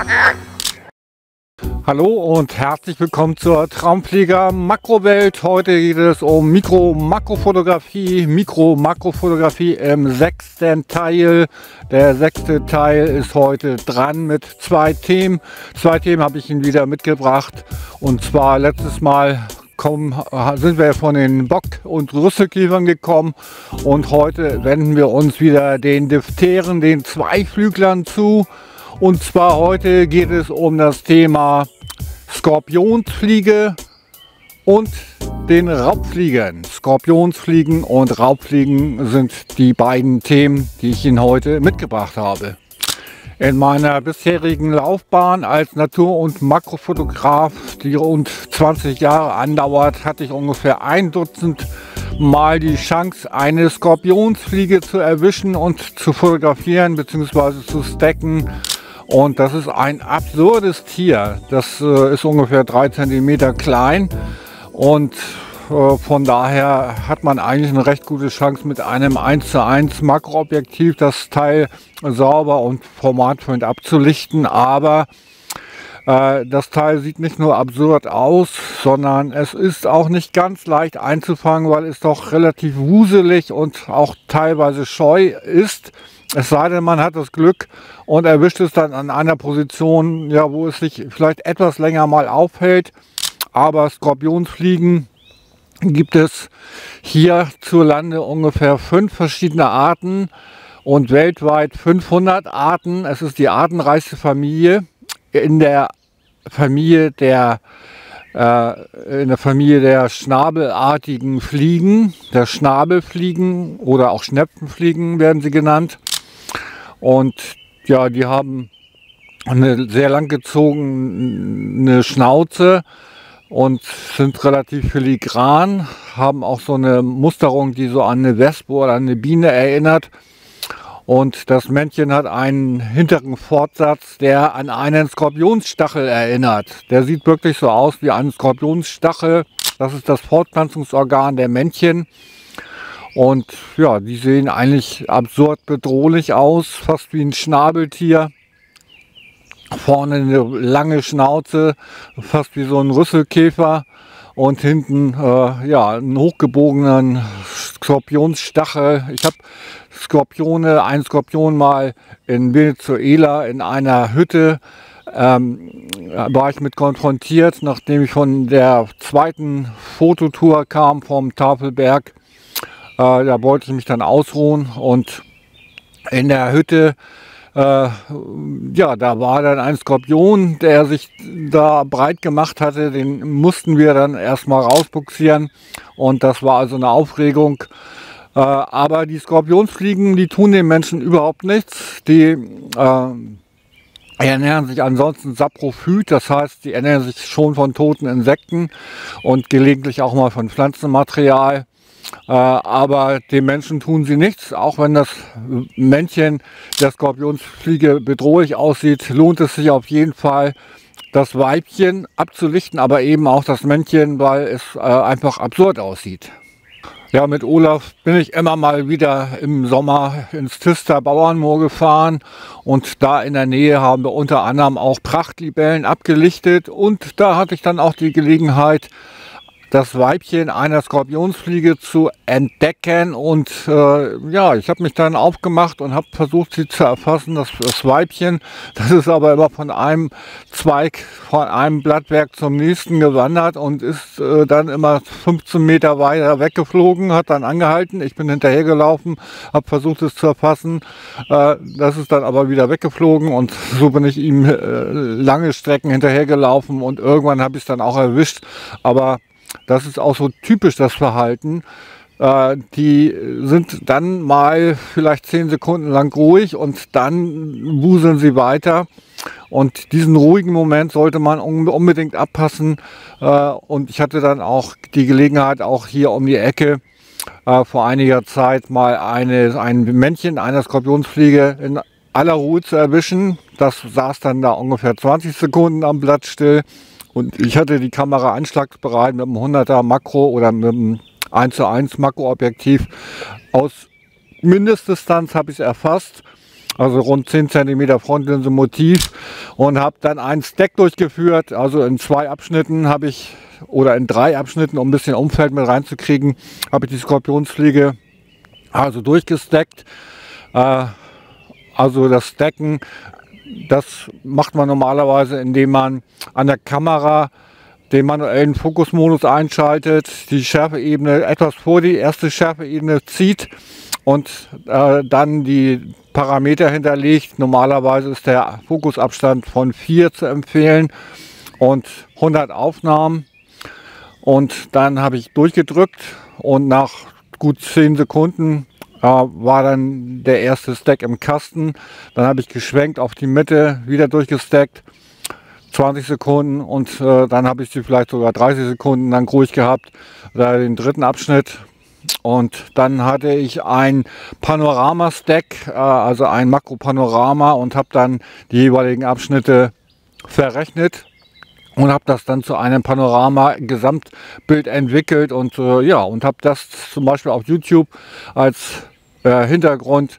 Hallo und herzlich willkommen zur Traumflieger Makrowelt. Heute geht es um Mikro-Makrofotografie. Mikro-Makrofotografie im 6. Teil. Der 6. Teil ist heute dran mit 2 Themen. 2 Themen habe ich Ihnen wieder mitgebracht. Und zwar letztes Mal sind wir von den Bock- und Rüsselkäfern gekommen. Und heute wenden wir uns wieder den Dipteren, den Zweiflüglern zu. Und zwar heute geht es um das Thema Skorpionsfliege und den Raubfliegen. Skorpionsfliegen und Raubfliegen sind die beiden Themen, die ich Ihnen heute mitgebracht habe. In meiner bisherigen Laufbahn als Natur- und Makrofotograf, die rund 20 Jahre andauert, hatte ich ungefähr 1 Dutzend Mal die Chance, eine Skorpionsfliege zu erwischen und zu fotografieren bzw. zu stacken. Und das ist ein absurdes Tier. Das ist ungefähr 3 cm klein und von daher hat man eigentlich eine recht gute Chance, mit einem 1:1 Makroobjektiv das Teil sauber und formatfüllend abzulichten. Aber das Teil sieht nicht nur absurd aus, sondern es ist auch nicht ganz leicht einzufangen, weil es doch relativ wuselig und auch teilweise scheu ist. Es sei denn, man hat das Glück und erwischt es dann an einer Position, ja, wo es sich vielleicht etwas länger mal aufhält. Aber Skorpionsfliegen gibt es hierzulande ungefähr 5 verschiedene Arten und weltweit 500 Arten. Es ist die artenreichste Familie in der Familie der schnabelartigen Fliegen, der Schnabelfliegen oder auch Schnepfenfliegen werden sie genannt. Und ja, die haben eine sehr lang gezogene Schnauze und sind relativ filigran, haben auch so eine Musterung, die so an eine Wespe oder an eine Biene erinnert. Und das Männchen hat einen hinteren Fortsatz, der an einen Skorpionsstachel erinnert. Der sieht wirklich so aus wie ein Skorpionsstachel. Das ist das Fortpflanzungsorgan der Männchen. Und ja, die sehen eigentlich absurd bedrohlich aus, fast wie ein Schnabeltier. Vorne eine lange Schnauze, fast wie so ein Rüsselkäfer. Und hinten ja, einen hochgebogenen Skorpionsstachel. Ich habe einen Skorpion mal in Venezuela in einer Hütte war ich mit konfrontiert, nachdem ich von der 2. Fototour kam vom Tafelberg. Da wollte ich mich dann ausruhen und in der Hütte, ja, da war dann ein Skorpion, der sich da breit gemacht hatte. Den mussten wir dann erstmal rausbuxieren und das war also eine Aufregung. Aber die Skorpionsfliegen, die tun den Menschen überhaupt nichts. Die ernähren sich ansonsten saprophyt, das heißt, die ernähren sich schon von toten Insekten und gelegentlich auch mal von Pflanzenmaterial. Aber den Menschen tun sie nichts. Auch wenn das Männchen der Skorpionsfliege bedrohlich aussieht, lohnt es sich auf jeden Fall, das Weibchen abzulichten, aber eben auch das Männchen, weil es einfach absurd aussieht. Ja, mit Olaf bin ich immer mal wieder im Sommer ins Tüster Bauernmoor gefahren und da in der Nähe haben wir unter anderem auch Prachtlibellen abgelichtet und da hatte ich dann auch die Gelegenheit, das Weibchen einer Skorpionsfliege zu entdecken und ja, ich habe mich dann aufgemacht und habe versucht, sie zu erfassen, das Weibchen. Das ist aber immer von einem Zweig, von einem Blattwerk zum nächsten gewandert und ist dann immer 15 Meter weiter weggeflogen, hat dann angehalten. Ich bin hinterhergelaufen, habe versucht, es zu erfassen. Das ist dann aber wieder weggeflogen und so bin ich ihm lange Strecken hinterhergelaufen und irgendwann habe ich es dann auch erwischt. Aber das ist auch so typisch, das Verhalten. Die sind dann mal vielleicht 10 Sekunden lang ruhig und dann wuseln sie weiter. Und diesen ruhigen Moment sollte man unbedingt abpassen. Und ich hatte dann auch die Gelegenheit, auch hier um die Ecke vor einiger Zeit mal ein Männchen einer Skorpionsfliege in aller Ruhe zu erwischen. Das saß dann da ungefähr 20 Sekunden am Blatt still. Und ich hatte die Kamera anschlagsbereit mit einem 100er Makro oder mit einem 1:1 Makroobjektiv. Aus Mindestdistanz habe ich es erfasst. also rund 10 cm Frontlinse Motiv, und habe dann einen Stack durchgeführt. Also in 2 Abschnitten habe ich, oder in 3 Abschnitten, um ein bisschen Umfeld mit reinzukriegen, habe ich die Skorpionsfliege also durchgestackt. Also das Stacken, das macht man normalerweise, indem man an der Kamera den manuellen Fokusmodus einschaltet, die Schärfeebene etwas vor die erste Schärfeebene zieht und dann die Parameter hinterlegt. Normalerweise ist der Fokusabstand von 4 zu empfehlen und 100 Aufnahmen. Und dann habe ich durchgedrückt und nach gut 10 Sekunden war dann der erste Stack im Kasten. Dann habe ich geschwenkt auf die Mitte, wieder durchgestackt, 20 Sekunden, und dann habe ich sie vielleicht sogar 30 Sekunden lang ruhig gehabt, den dritten Abschnitt. Und dann hatte ich ein Panorama-Stack, also ein Makropanorama, und habe dann die jeweiligen Abschnitte verrechnet und habe das dann zu einem Panorama-Gesamtbild entwickelt und ja, und habe das zum Beispiel auf YouTube als Hintergrund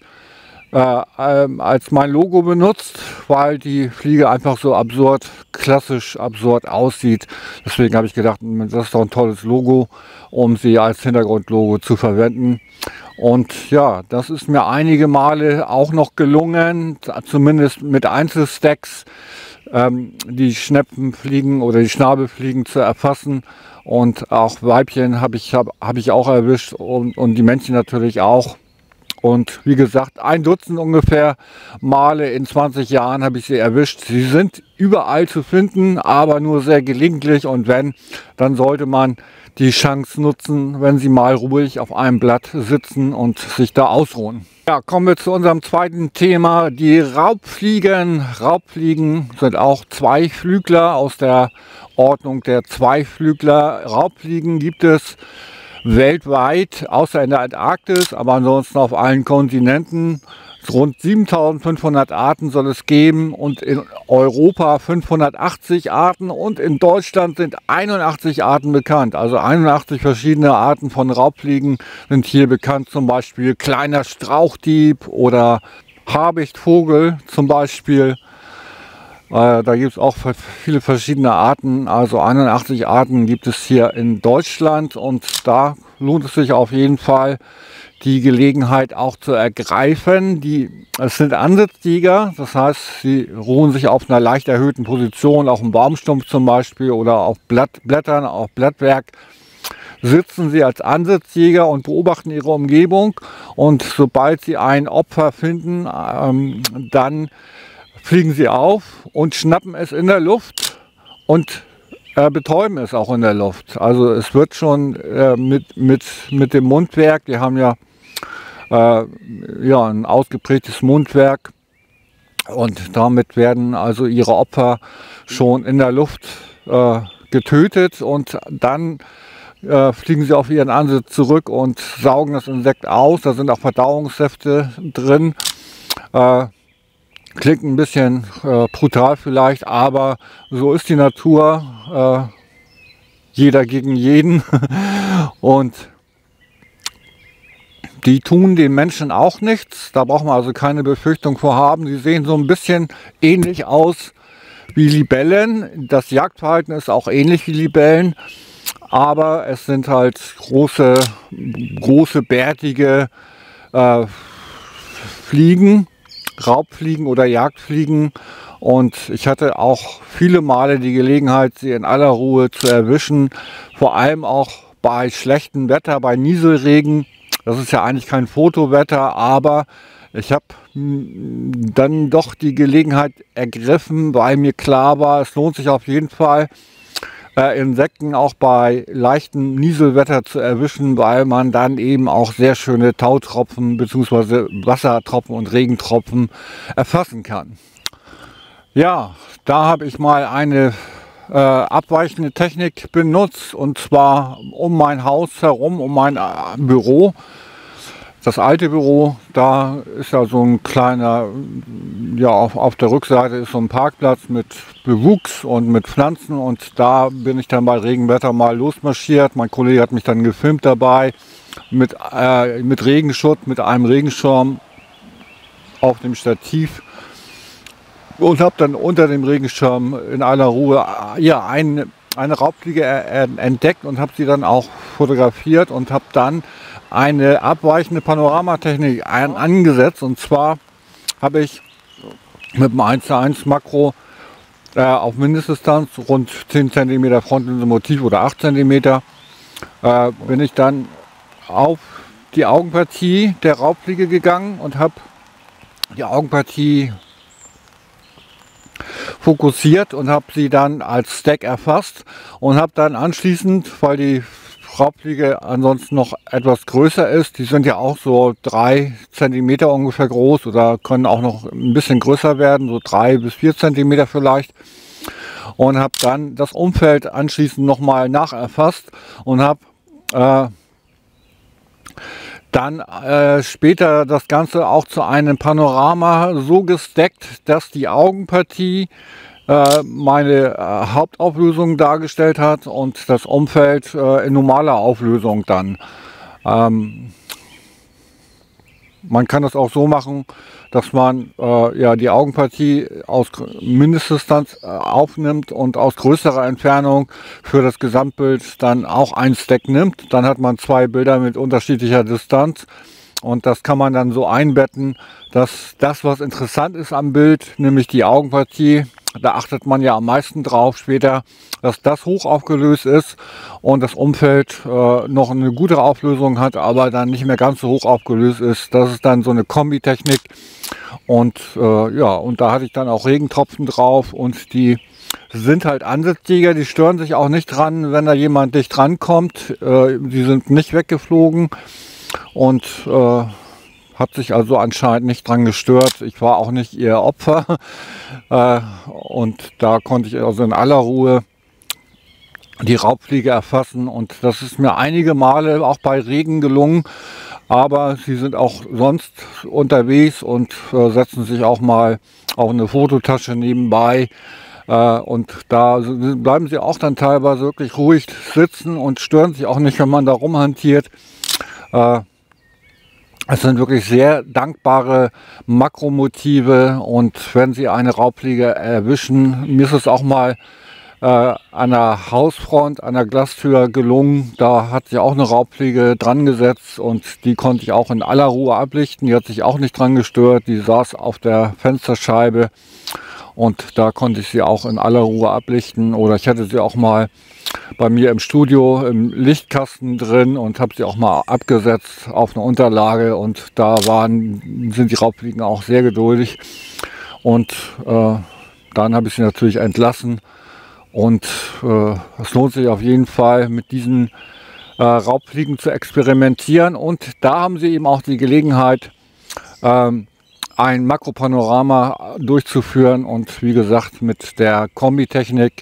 als mein Logo benutzt, weil die Fliege einfach so absurd, klassisch absurd aussieht. Deswegen habe ich gedacht, das ist doch ein tolles Logo, um sie als Hintergrundlogo zu verwenden. Und ja, das ist mir einige Male auch noch gelungen, zumindest mit Einzelstacks, die Schnepfenfliegen oder die Schnabelfliegen zu erfassen. Und auch Weibchen habe ich auch erwischt, und die Männchen natürlich auch. Und wie gesagt, 1 Dutzend ungefähr Male in 20 Jahren habe ich sie erwischt. Sie sind überall zu finden, aber nur sehr gelegentlich. Und wenn, dann sollte man die Chance nutzen, wenn sie mal ruhig auf einem Blatt sitzen und sich da ausruhen. Ja, kommen wir zu unserem zweiten Thema, die Raubfliegen. Raubfliegen sind auch Zweiflügler aus der Ordnung der Zweiflügler. Raubfliegen gibt es weltweit, außer in der Antarktis, aber ansonsten auf allen Kontinenten. Rund 7500 Arten soll es geben, und in Europa 580 Arten, und in Deutschland sind 81 Arten bekannt. Also 81 verschiedene Arten von Raubfliegen sind hier bekannt, zum Beispiel kleiner Strauchdieb oder Habichtvogel zum Beispiel. Da gibt es auch viele verschiedene Arten, also 81 Arten gibt es hier in Deutschland, und da lohnt es sich auf jeden Fall, die Gelegenheit auch zu ergreifen. Es sind Ansitzjäger, das heißt, sie ruhen sich auf einer leicht erhöhten Position, auf dem Baumstumpf zum Beispiel oder auf Blättern, auf Blattwerk. Sitzen sie als Ansitzjäger und beobachten ihre Umgebung, und sobald sie ein Opfer finden, dann fliegen sie auf und schnappen es in der Luft und betäuben es auch in der Luft. Also es wird schon mit dem Mundwerk, die haben ja ein ausgeprägtes Mundwerk, und damit werden also ihre Opfer schon in der Luft getötet, und dann fliegen sie auf ihren Ansitz zurück und saugen das Insekt aus. Da sind auch Verdauungssäfte drin. Klingt ein bisschen brutal vielleicht, aber so ist die Natur. Jeder gegen jeden. Und die tun den Menschen auch nichts. Da braucht man also keine Befürchtung vor haben. Sie sehen so ein bisschen ähnlich aus wie Libellen. Das Jagdverhalten ist auch ähnlich wie Libellen. Aber es sind halt große bärtige Fliegen. Raubfliegen oder Jagdfliegen, und ich hatte auch viele Male die Gelegenheit, sie in aller Ruhe zu erwischen, vor allem auch bei schlechtem Wetter, bei Nieselregen. Das ist ja eigentlich kein Fotowetter, aber ich habe dann doch die Gelegenheit ergriffen, weil mir klar war, es lohnt sich auf jeden Fall, Insekten auch bei leichtem Nieselwetter zu erwischen, weil man dann eben auch sehr schöne Tautropfen bzw. Wassertropfen und Regentropfen erfassen kann. Ja, da habe ich mal eine abweichende Technik benutzt, und zwar um mein Haus herum, um mein Büro. Das alte Büro, da ist ja so ein kleiner, ja, auf der Rückseite ist so ein Parkplatz mit Bewuchs und mit Pflanzen, und da bin ich dann bei Regenwetter mal losmarschiert. Mein Kollege hat mich dann gefilmt dabei mit Regenschutz, mit einem Regenschirm auf dem Stativ und habe dann unter dem Regenschirm in aller Ruhe ja, eine Raubfliege entdeckt und habe sie dann auch fotografiert und habe dann eine abweichende Panoramatechnik angesetzt. Und zwar habe ich mit dem 1:1 Makro auf Mindestdistanz rund 10 cm Frontlinse Motiv oder 8 cm bin ich dann auf die Augenpartie der Raubfliege gegangen und habe die Augenpartie fokussiert und habe sie dann als Stack erfasst und habe dann anschließend, weil die Raubfliege ansonsten noch etwas größer ist, die sind ja auch so 3 cm ungefähr groß oder können auch noch ein bisschen größer werden, so 3 bis 4 cm vielleicht, und habe dann das Umfeld anschließend nochmal nacherfasst und habe dann später das Ganze auch zu einem Panorama so gesteckt, dass die Augenpartie meine Hauptauflösung dargestellt hat und das Umfeld in normaler Auflösung dann. Man kann das auch so machen, dass man ja, die Augenpartie aus Mindestdistanz aufnimmt und aus größerer Entfernung für das Gesamtbild dann auch ein Stack nimmt. Dann hat man 2 Bilder mit unterschiedlicher Distanz und das kann man dann so einbetten, dass das, was interessant ist am Bild, nämlich die Augenpartie, da achtet man ja am meisten drauf später, dass das hoch aufgelöst ist und das Umfeld noch eine gute Auflösung hat, aber dann nicht mehr ganz so hoch aufgelöst ist. Das ist dann so eine Kombitechnik. Und ja, und da hatte ich dann auch Regentropfen drauf und die sind halt Ansitzjäger, die stören sich auch nicht dran, wenn da jemand dicht rankommt. Die sind nicht weggeflogen und hat sich also anscheinend nicht dran gestört. Ich war auch nicht ihr Opfer und da konnte ich also in aller Ruhe die Raubfliege erfassen und das ist mir einige Male auch bei Regen gelungen, aber sie sind auch sonst unterwegs und setzen sich auch mal auf eine Fototasche nebenbei und da bleiben sie auch dann teilweise wirklich ruhig sitzen und stören sich auch nicht, wenn man da rumhantiert. Es sind wirklich sehr dankbare Makromotive und wenn Sie eine Raubfliege erwischen, mir ist es auch mal an der Hausfront, an der Glastür gelungen. Da hat sich auch eine Raubfliege dran gesetzt und die konnte ich auch in aller Ruhe ablichten. Die hat sich auch nicht dran gestört, die saß auf der Fensterscheibe und da konnte ich sie auch in aller Ruhe ablichten. Oder ich hatte sie auch mal bei mir im Studio im Lichtkasten drin und habe sie auch mal abgesetzt auf eine Unterlage und da sind die Raubfliegen auch sehr geduldig und dann habe ich sie natürlich entlassen und es lohnt sich auf jeden Fall mit diesen Raubfliegen zu experimentieren und da haben sie eben auch die Gelegenheit ein Makropanorama durchzuführen und wie gesagt mit der Kombitechnik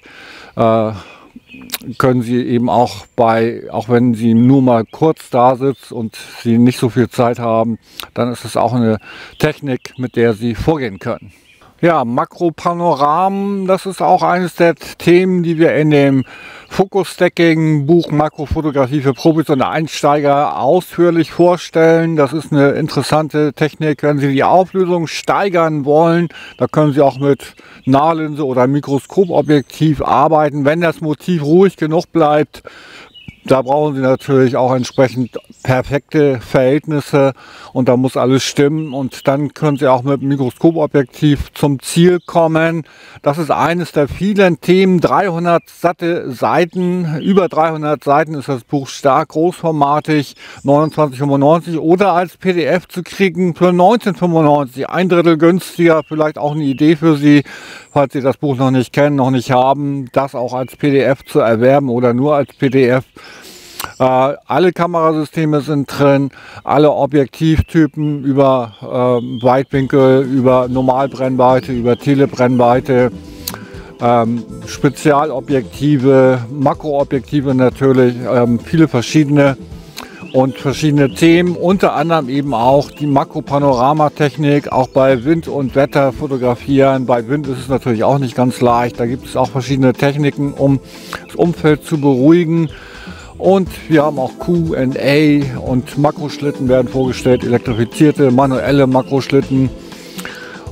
können Sie eben auch auch wenn Sie nur mal kurz da sitzen und Sie nicht so viel Zeit haben, dann ist es auch eine Technik, mit der Sie vorgehen können. Ja, Makropanoramen, das ist auch eines der Themen, die wir in dem Focus-Stacking-Buch Makrofotografie für Profis und Einsteiger ausführlich vorstellen. Das ist eine interessante Technik, wenn Sie die Auflösung steigern wollen. Da können Sie auch mit Nahlinse oder Mikroskopobjektiv arbeiten, wenn das Motiv ruhig genug bleibt. Da brauchen Sie natürlich auch entsprechend perfekte Verhältnisse und da muss alles stimmen und dann können Sie auch mit dem Mikroskopobjektiv zum Ziel kommen. Das ist eines der vielen Themen, 300 satte Seiten, über 300 Seiten ist das Buch stark großformatig, 29,95 oder als PDF zu kriegen für 19,95, ein Drittel günstiger, vielleicht auch eine Idee für Sie, falls Sie das Buch noch nicht kennen, noch nicht haben, das auch als PDF zu erwerben oder nur als PDF. Alle Kamerasysteme sind drin, alle Objektivtypen über Weitwinkel, über Normalbrennweite, über Telebrennweite, Spezialobjektive, Makroobjektive natürlich, viele verschiedene und verschiedene Themen, unter anderem eben auch die Makropanorama-Technik, auch bei Wind und Wetter fotografieren. Bei Wind ist es natürlich auch nicht ganz leicht, da gibt es auch verschiedene Techniken, um das Umfeld zu beruhigen. Und wir haben auch Q&A und Makroschlitten werden vorgestellt, elektrifizierte, manuelle Makroschlitten.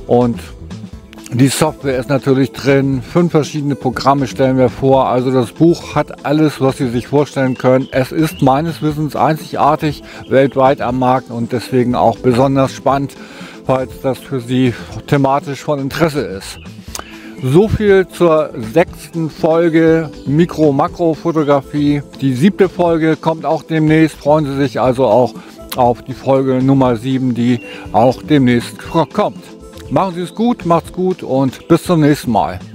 Und die Software ist natürlich drin, 5 verschiedene Programme stellen wir vor. Also das Buch hat alles, was Sie sich vorstellen können. Es ist meines Wissens einzigartig weltweit am Markt und deswegen auch besonders spannend, falls das für Sie thematisch von Interesse ist. So viel zur 6. Folge Mikro-Makro-Fotografie. Die 7. Folge kommt auch demnächst. Freuen Sie sich also auch auf die Folge Nummer 7, die auch demnächst kommt. Machen Sie es gut, macht's gut und bis zum nächsten Mal.